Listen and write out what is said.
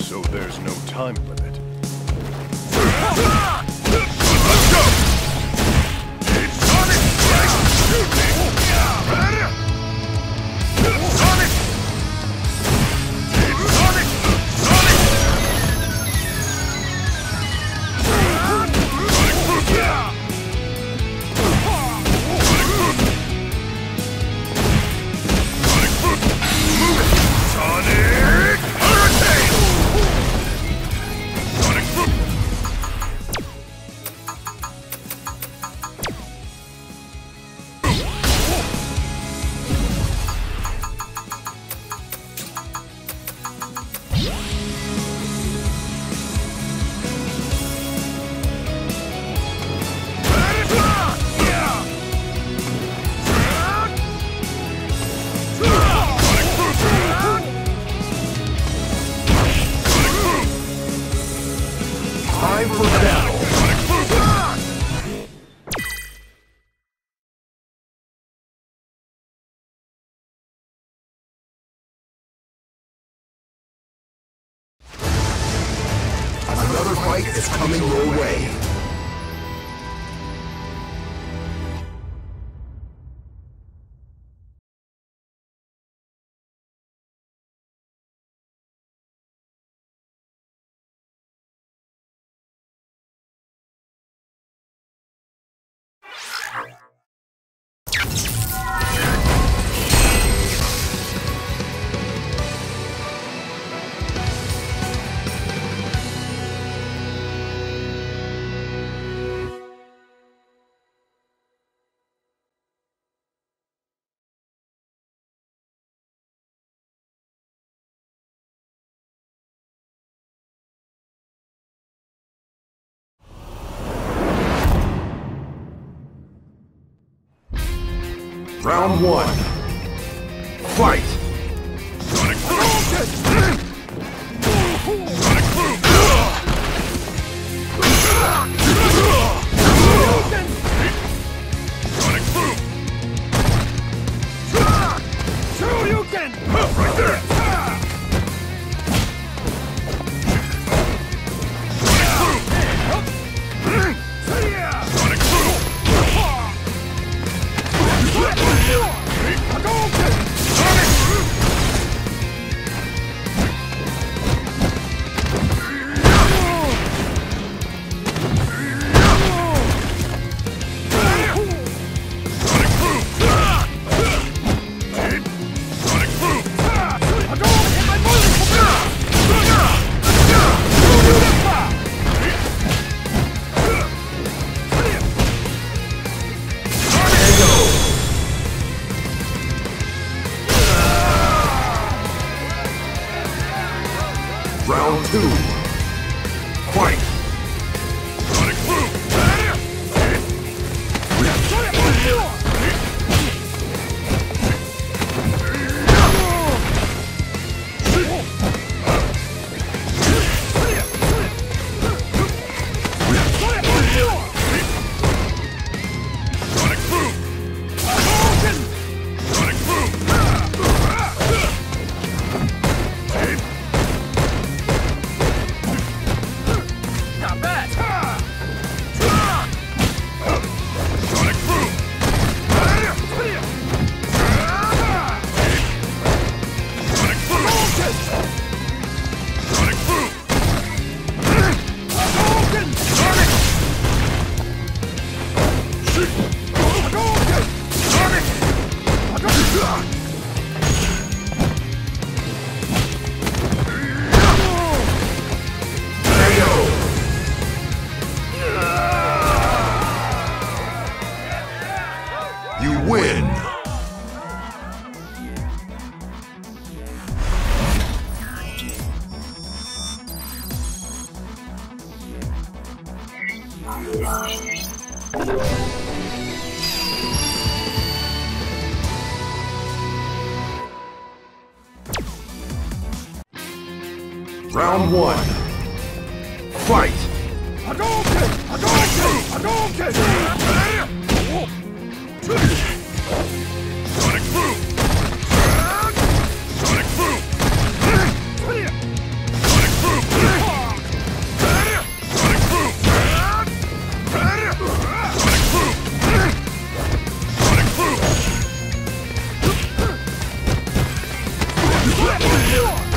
So there's no time limit. Let's go! Sonic Strike! Sonic! Sonic! Sonic! Sonic Hurricane! Sonic Boom! Time for battle. Another fight is coming your way. Round one. Fight! Sonic Boom! Sonic Boom! Sonic Boom! Shoryuken! Right there! Sonic Boom! Round two. Fight! Sonic Boom! Sonic Boom! Sonic Boom! Not bad! Sonic Boom! Sonic Boom! Sonic Boom! You win! Round one. Fight! Hadouken! Hadouken! Hadouken! Sonic Boom! Sonic Boom! Sonic Boom! Let me